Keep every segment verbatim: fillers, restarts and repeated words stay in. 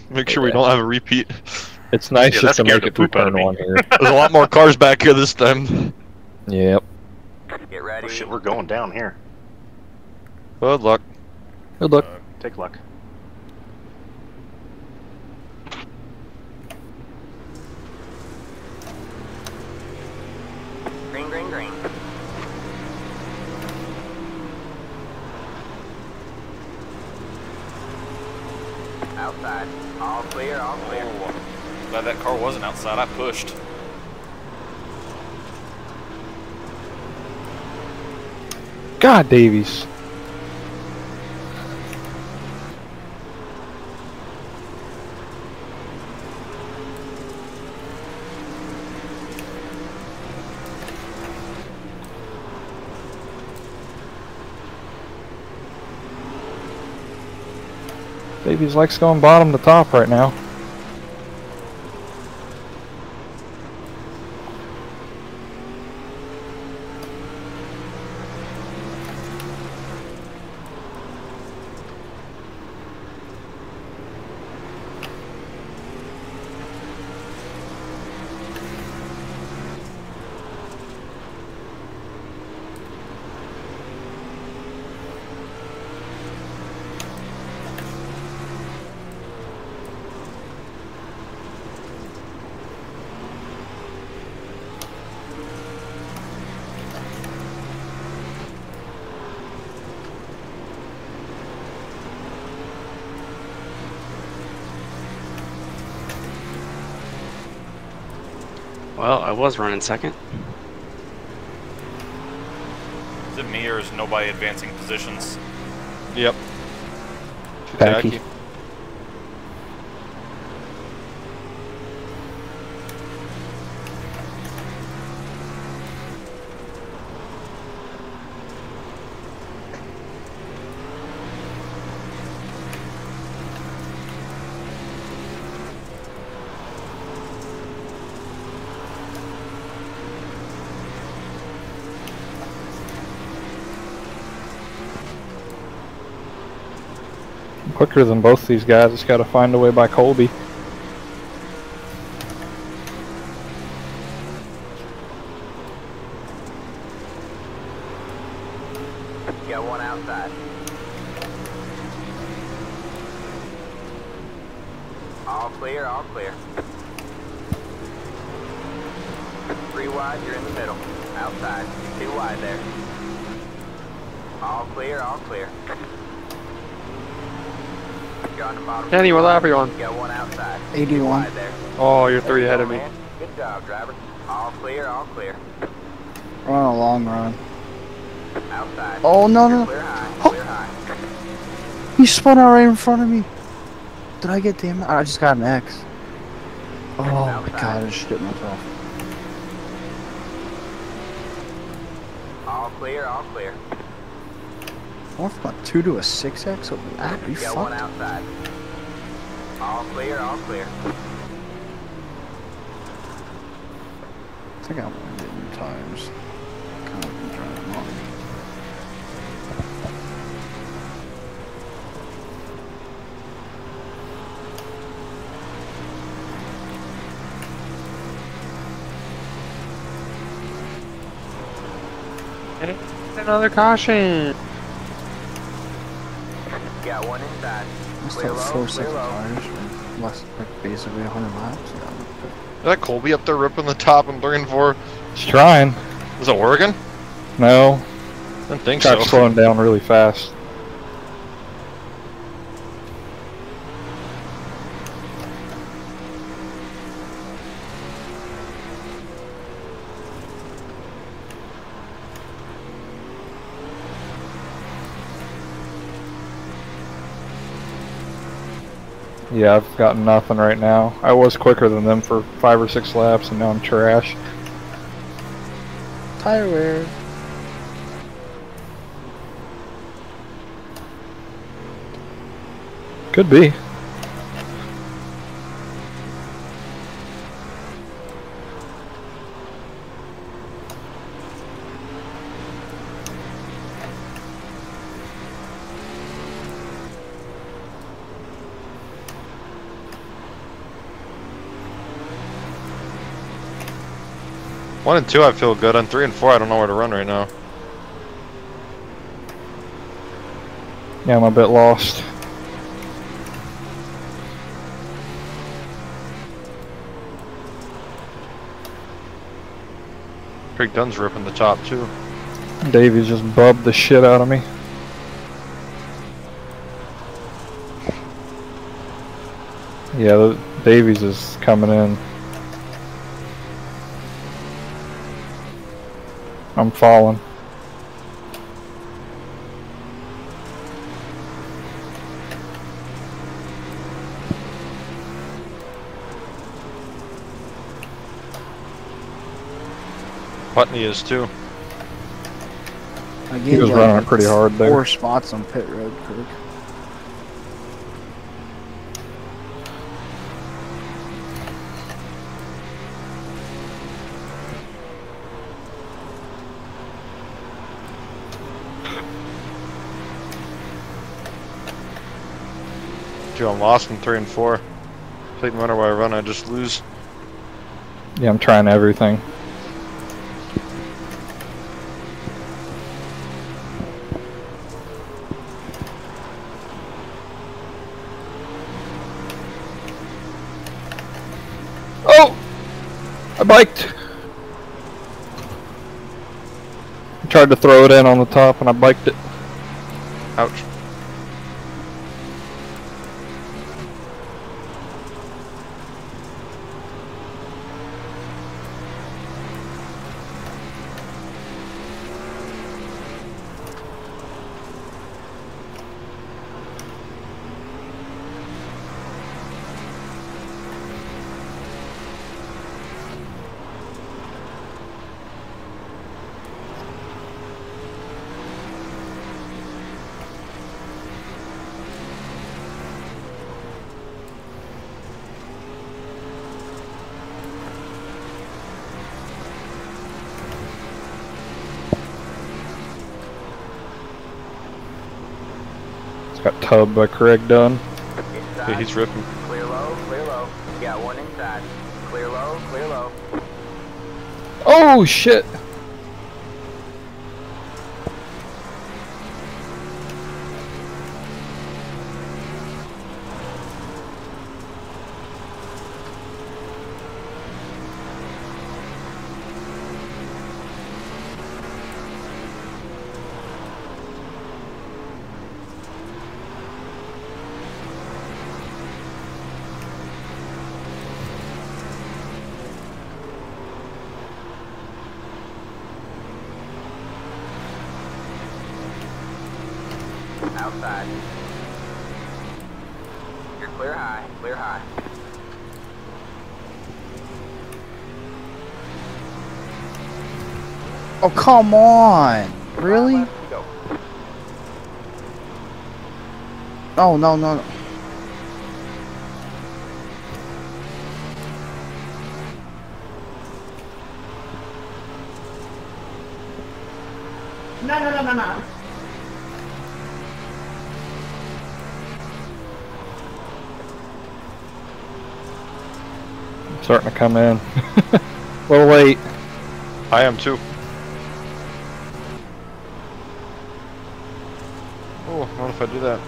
Make sure we don't have a repeat. It's nice Yeah, just that to make scared it the through poop out of turn me. one here. There's a lot more cars back here this time. Yep. Get ready. Oh shit, we're going down here. Good luck. Good luck. Uh, take luck. Green, green, green. Outside. All clear, all clear. Oh, glad that car wasn't outside. I pushed. God, Davies. Davies likes going bottom to top right now. Well, I was running second. Is it me or is nobody advancing positions? Yep. Packy. Jackie. Quicker than both these guys. Just got to find a way by Colby. Got one outside. All clear, all clear. Three wide, you're in the middle. Outside. Two wide there. All clear, all clear. You're on the bottom. Danny, what lap are you on? You got one outside. eighty-one. Two wide there. Oh, you're three ahead of me. Man. Good job, driver. All clear, all clear. We're on a long run. Outside. Oh, no, no, no. Clear high, Oh. clear high. He spun out right in front of me. Did I get damn? I just got an X. Oh my god, I just shit myself. All clear, all clear. Went from a two to a six X over that. Are you You got one fucked? outside. All clear, all clear. I think I want to get new tires. Kind of been driving long. Another caution. Got one inside. I still Clear have low, four clear second low. tires for less, like basically one hundred laps. Is that Colby up there ripping the top and three and four? He's trying. Is it working? No. I don't think Truck's so. slowing down really fast. Yeah, I've got nothing right now. I was quicker than them for five or six laps, and now I'm trash. Tire wear. Could be. One and two, I feel good. On three and four, I don't know where to run right now. Yeah, I'm a bit lost. Craig Dunn's ripping the top too. Davies just bubbed the shit out of me. Yeah, the, Davies is coming in. I'm falling. Putney is too. I He gained was like running it pretty hard there. four spots on pit road, Kirk. Dude, I'm lost in three and four. I think no matter where I run, I just lose. Yeah, I'm trying everything. Oh! I biked! I tried to throw it in on the top and I biked it. Ouch. Got tubbed by Craig Dunn. Inside. Yeah, he's ripping. Clear low, clear low. You got one inside. Clear low, clear low. Oh shit! Outside. You're clear high, clear high. Oh, come on! Really? Left to go. Oh, no, no, no. No, no, no, no, no. Starting to come in. A little late. I am too. Oh, what if I do that?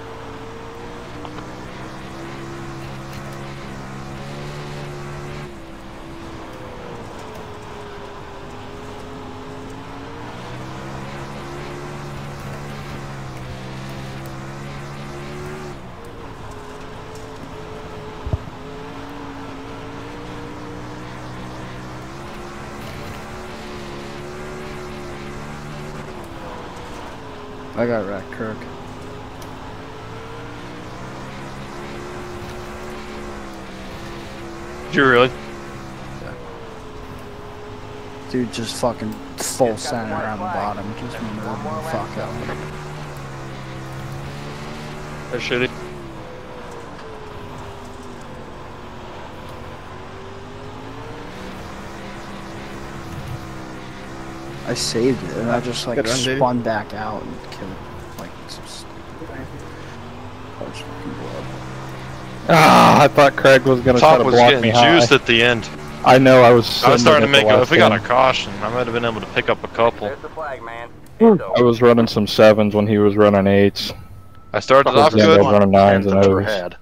I got wrecked, Kirk. Did you really? Dude just fucking full Just got center one around the flag. bottom. Just Just moving one more the fuck lap out. That's shitty. I saved it and I just like Good run, dude. spun back out and killed like some stupid cars fucking blow up. Ah, I thought Craig was gonna try Top to was block getting me high. juiced at the end. I know. I was. I was starting to sending make it a, the if we got a last caution, I might have been able to pick up a couple. There's the flag, man. game. I was running some sevens when he was running eights. I started I was off good. running nines and I've ever O's. had.